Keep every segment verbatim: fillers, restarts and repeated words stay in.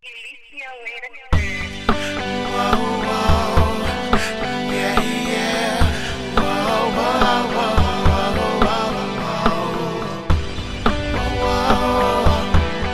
Eliseo Way three. Whoa, whoa, yeah, yeah. Whoa, whoa, whoa, whoa, whoa, whoa.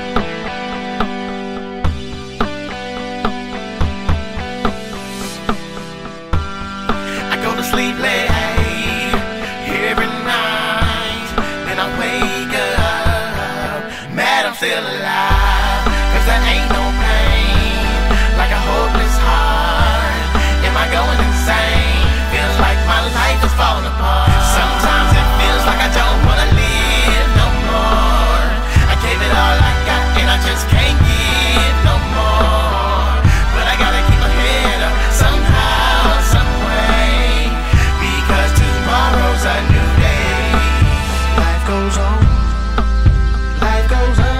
I go to sleep late every night, then I wake up mad I'm still alive, 'cause there ain't no like a hopeless heart. Am I going insane? Feels like my life is falling apart. Sometimes it feels like I don't wanna live no more. I gave it all I got and I just can't give no more. But I gotta keep my head up somehow, some way, because tomorrow's a new day. Life goes on. Life goes on.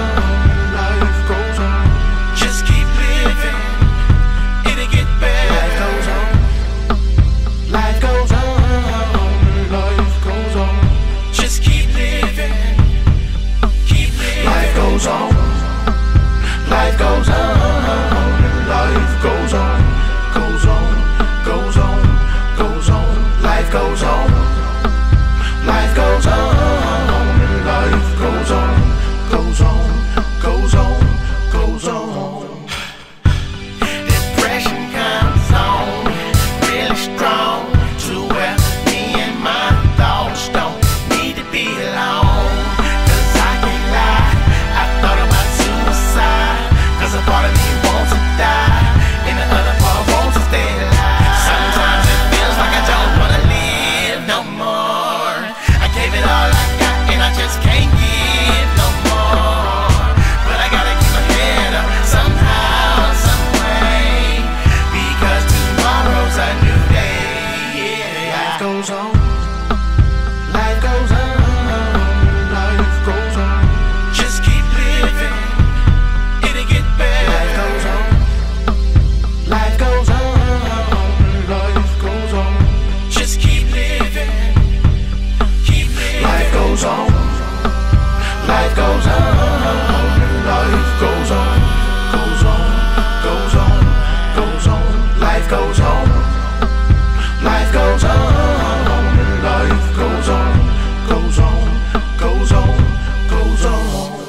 Life goes on, life goes on, goes on, goes on, goes on. Life goes on, life goes on, life goes on, goes on, goes on, goes on. Depression comes on, really strong, to where me and my thoughts don't need to be alone. 'Cause I can't lie, I thought about suicide. 'Cause a part of me wants to die, and the other part wants to stay alive. Sometimes it feels like I don't wanna live no more. I gave it all I got and I just can't give no more. But I gotta keep my head up somehow, some way, because tomorrow's a new day. Yeah. Life goes on. Life goes on. Life goes on. Just keep living. It'll get better. Life goes on. Life goes on. Life goes on. Just keep living. Keep living. Life goes on. Life goes on. Life goes on. Goes on. Goes on. Goes on. Life goes on. Life goes on. Life goes on. Goes on. Goes on. Goes on.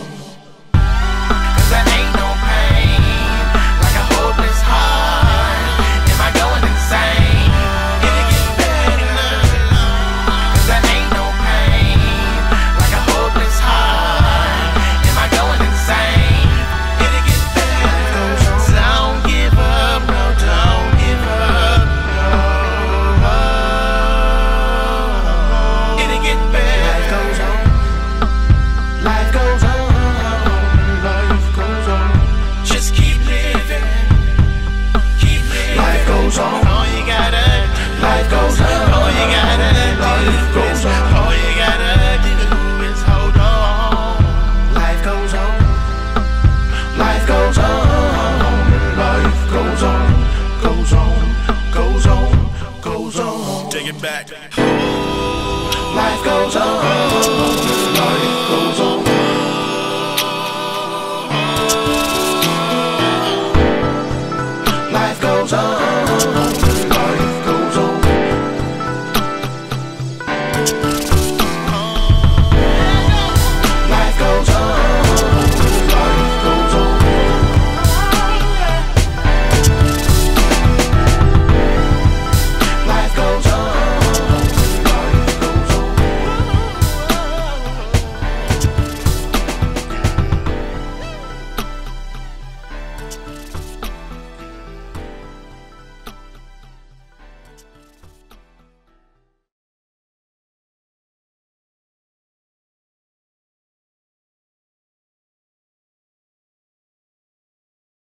'Cause there ain't no pain like a hopeless heart. Am I going insane? It'll get better. 'Cause there ain't no pain like a hopeless heart. Am I going insane? It'll get better. Don't give up, no, don't give up, no. It'll get better. Life goes on. Life goes on. Life goes on. Just keep living. Keep living. Life goes on. All you gotta do. Life goes on. All you gotta do. Life goes on. All you gotta do is hold on. Life goes on. Life goes on. Life goes on. Goes on. Goes on. Goes on. Take it back. Life goes on.